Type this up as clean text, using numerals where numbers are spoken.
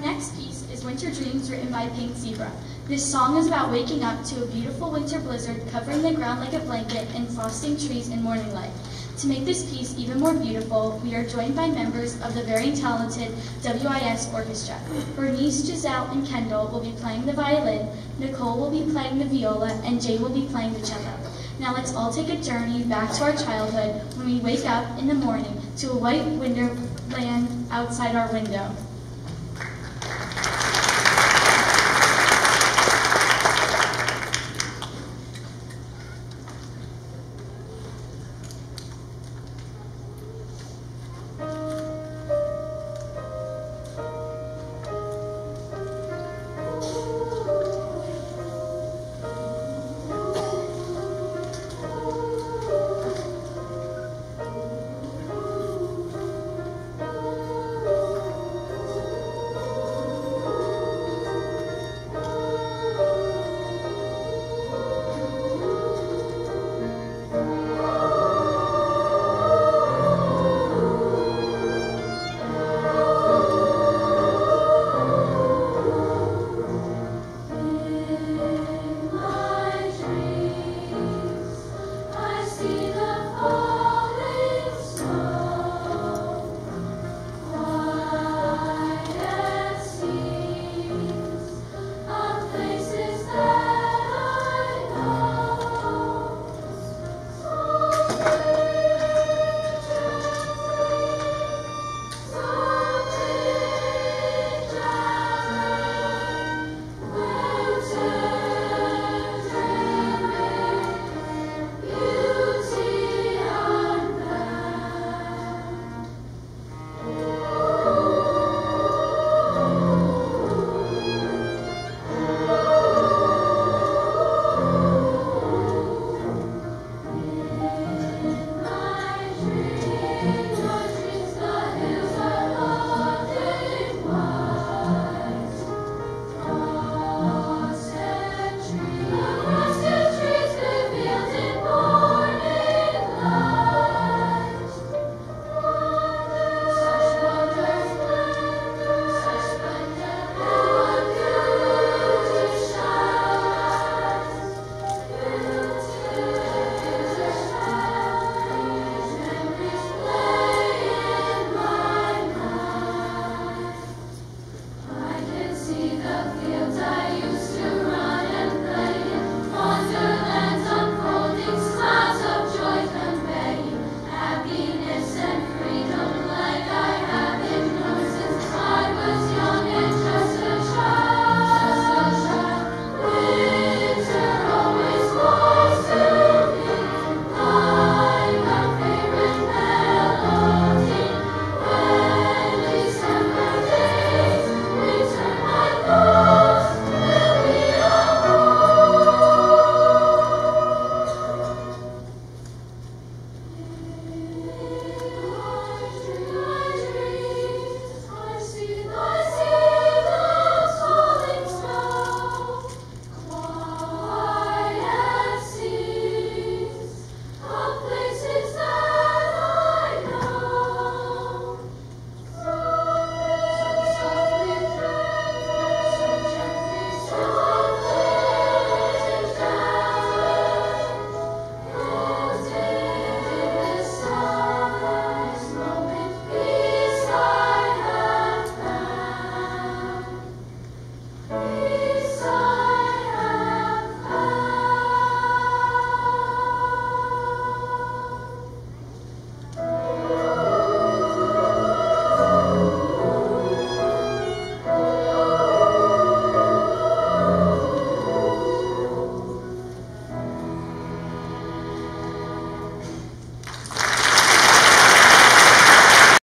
next piece is Winter Dreams, written by Pink Zebra. This song is about waking up to a beautiful winter blizzard covering the ground like a blanket and frosting trees in morning light. To make this piece even more beautiful, we are joined by members of the very talented WIS Orchestra. Bernice, Giselle, and Kendall will be playing the violin, Nicole will be playing the viola, and Jay will be playing the cello. Now let's all take a journey back to our childhood when we wake up in the morning to a white wonderland outside our window.